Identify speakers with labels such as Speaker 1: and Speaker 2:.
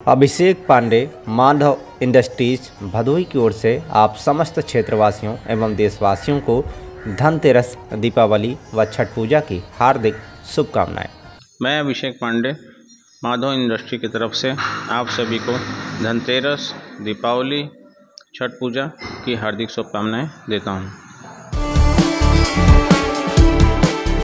Speaker 1: अभिषेक Pandey, Madhav Industries Bhadohi की ओर से आप समस्त क्षेत्रवासियों एवं देशवासियों को धनतेरस, दीपावली व छठ पूजा की हार्दिक शुभकामनाएं।
Speaker 2: मैं अभिषेक पांडे, माधव इंडस्ट्री की तरफ से आप सभी को धनतेरस, दीपावली, छठ पूजा की हार्दिक शुभकामनाएं देता हूं।